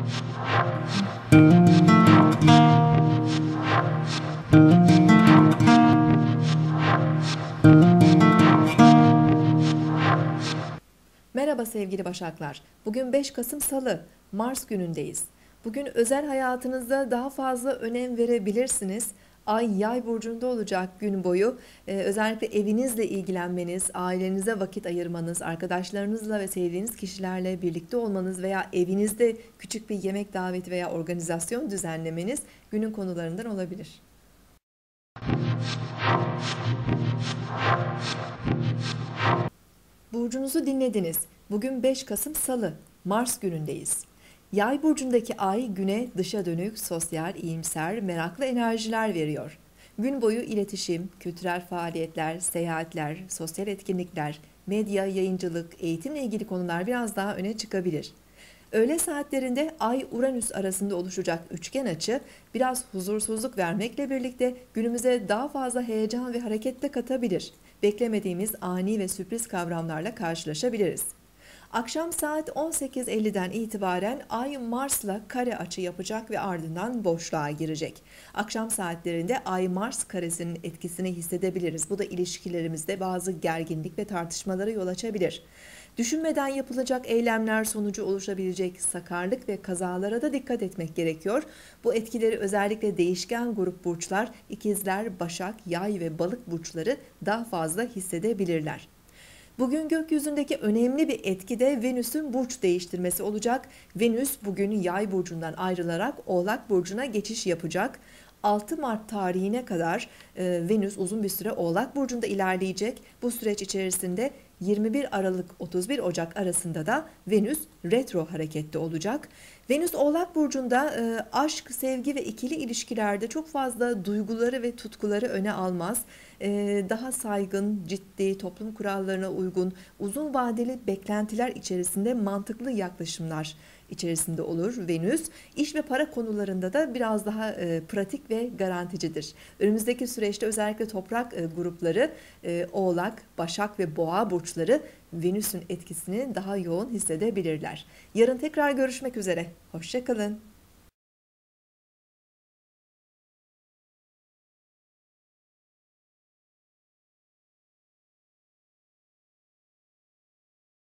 Merhaba sevgili Başaklar. Bugün 5 Kasım Salı, Mars günündeyiz. Bugün özel hayatınızda daha fazla önem verebilirsiniz. Ay Yay burcunda olacak gün boyu. Özellikle evinizle ilgilenmeniz, ailenize vakit ayırmanız, arkadaşlarınızla ve sevdiğiniz kişilerle birlikte olmanız veya evinizde küçük bir yemek daveti veya organizasyon düzenlemeniz günün konularından olabilir. Burcunuzu dinlediniz. Bugün 5 Kasım Salı, Mars günündeyiz. Yay burcundaki ay güne dışa dönük, sosyal, iyimser, meraklı enerjiler veriyor. Gün boyu iletişim, kültürel faaliyetler, seyahatler, sosyal etkinlikler, medya, yayıncılık, eğitimle ilgili konular biraz daha öne çıkabilir. Öğle saatlerinde Ay-Uranüs arasında oluşacak üçgen açı biraz huzursuzluk vermekle birlikte günümüze daha fazla heyecan ve hareket de katabilir. Beklemediğimiz ani ve sürpriz kavramlarla karşılaşabiliriz. Akşam saat 18.50'den itibaren Ay Mars'la kare açı yapacak ve ardından boşluğa girecek. Akşam saatlerinde Ay Mars karesinin etkisini hissedebiliriz. Bu da ilişkilerimizde bazı gerginlik ve tartışmalara yol açabilir. Düşünmeden yapılacak eylemler sonucu oluşabilecek sakarlık ve kazalara da dikkat etmek gerekiyor. Bu etkileri özellikle değişken grup burçlar, ikizler, başak, yay ve balık burçları daha fazla hissedebilirler. Bugün gökyüzündeki önemli bir etki de Venüs'ün burç değiştirmesi olacak. Venüs bugün Yay burcundan ayrılarak Oğlak burcuna geçiş yapacak. 6 Mart tarihine kadar Venüs uzun bir süre Oğlak burcunda ilerleyecek. Bu süreç içerisinde 21 Aralık 31 Ocak arasında da Venüs retro harekette olacak. Venüs Oğlak burcunda aşk, sevgi ve ikili ilişkilerde çok fazla duyguları ve tutkuları öne almaz. Daha saygın, ciddi, toplum kurallarına uygun, uzun vadeli beklentiler içerisinde mantıklı yaklaşımlar içerisinde olur Venüs. İş ve para konularında da biraz daha pratik ve garanticidir. Önümüzdeki süreçte özellikle toprak grupları Oğlak, Başak ve Boğa burçları Venüs'ün etkisini daha yoğun hissedebilirler. Yarın tekrar görüşmek üzere. Hoşça kalın.